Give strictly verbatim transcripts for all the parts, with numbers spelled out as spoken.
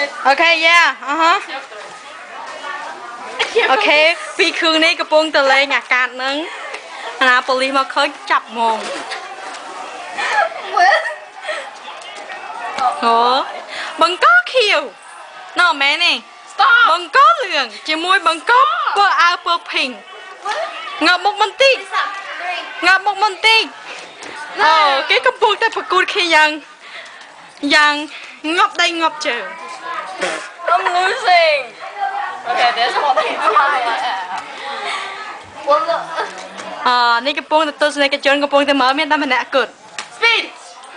Okay, yeah. Uh-huh. Okay, vì khương này cái bông tờ lên nhà cạn nâng. Là police mà khơi chập mồm. Ủa? Bằng có khiêu. Nó mẹ nè. Bằng có lường, chỉ môi bằng có bơ áo bơ pink. Ngập một môn tí. Ngập một môn tí. Ờ, cái cái bông ta phải cút khi dần. Dần ngọc đây ngọc chờ. I'm losing. Okay, this one is Ờ, này cái bông tôi này cái chân cái bông tôi mở miệng ta mình đã cột. Speed.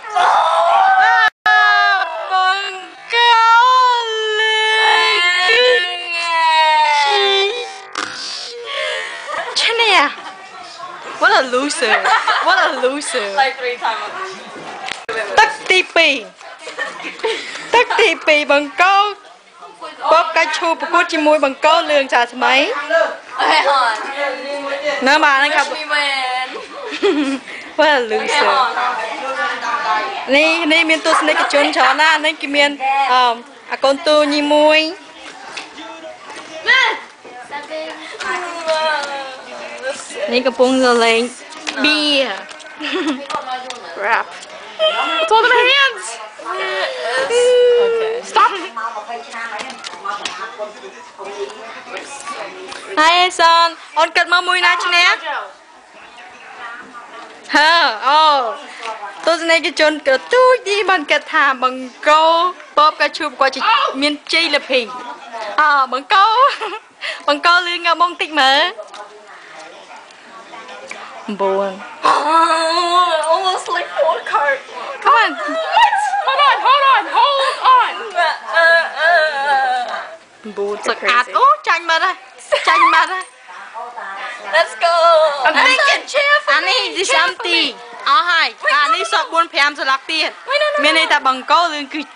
What a loser! What a loser! Like three times. Tắc tì pì, tắc tì pì bằng câu, bóp cái chu bọc cốt chim môi bằng câu lường trả mấy. Okay, hold on. Nó bà nó gặp. Wish me win. What a loser! Này này miền tôi này cái chốn chó na, này cái miền à con tu nhì môi. Này cái bông giờ lên beer. Crap. It's all in my hands. Okay. Stop. Hi son, on cất mơ mùi na chứ nè. Hả? Oh. Tôi này cái chôn cất tôi đi bằng cất thả bằng câu bóp cái chụp qua chỉ miền chi là phình. À bằng câu. Bằng câu liên ngà bông tích mở. Buồn. Almost like four card. Come on. What? Hold on, hold on, hold on. Buồn sực ạt. Ô, chanh mà đây. Chanh mà đây. Let's go. I'm thinking chair for anh ấy đi xem tì. Ờ hai. Anh ấy sọt buồn phèm rồi lạc tiền. Mình này ta bằng câu lương cứ.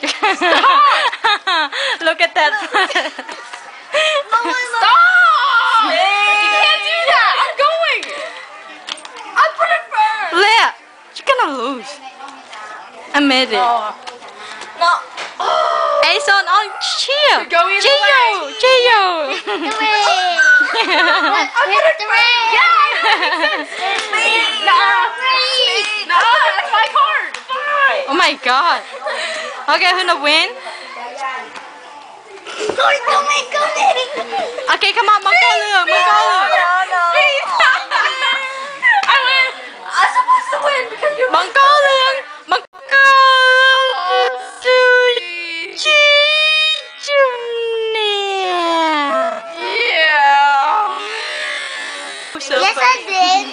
Look at that. Stop! You can't do that. I'm going. I put it first. Leah, you're gonna lose. Admit it. No. No. Hey son, on cheer. Go either Gio, way. Gio. The ring. Hit the ring. Yeah. No. No, that's my card. Fine. Oh my god. Okay, who's gonna win? Go, go, me, go, me. Okay, come on, mong câu lường, mong câu lường. No, no. I win. I'm supposed to win because you. Mong câu lường, mong câu lường. Chi chu nè. Yeah. Yes, I did.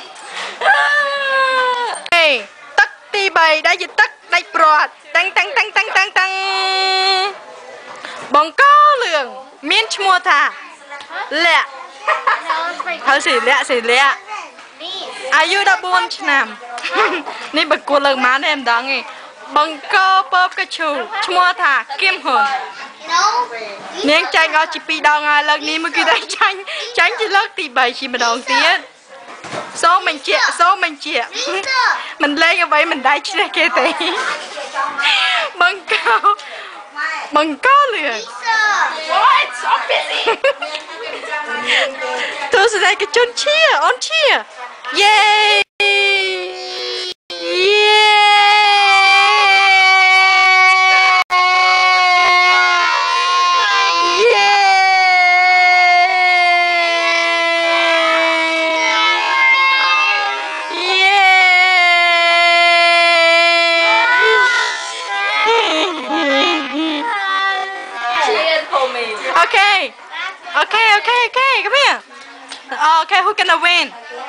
Hey, tắc ti bày đã dịch tắc đạch bọt. Tăng tăng tăng tăng tăng tăng. Bằng câu lường, miên chmua thà. Lẹ. Thôi xỉ lẹ, xỉ lẹ. Ayu đã buôn năm. Này bật cuộc lần má em đó nghe. Bằng câu bóp cái chủ, chmua thà, kim hồn. Nên chanh ở chỉ bị đau ngay lần này mới cứ đánh chanh. Chanh chỉ lắc thì bày chỉ mà đau tiếng. Số mình chịa, số mình chịa. Mình lên như vậy mình đáy chỉ là kê tí. Bằng câu. Bằng câu liền. What? I'm busy. Tôi sẽ đây cái chân chia, on chia. Yay! Okay. Okay, okay, okay. Come here. Oh, okay, who's gonna win?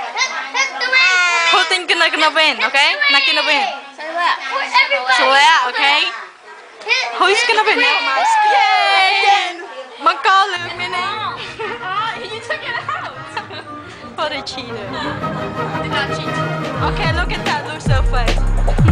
Who think gonna gonna win? Okay, not gonna win. Celeste, okay. Who's gonna win? Never mind. Yay! Bằng câu lượt mình nè. You took it out. What a cheater. Did not cheat. Okay, look at that loser face.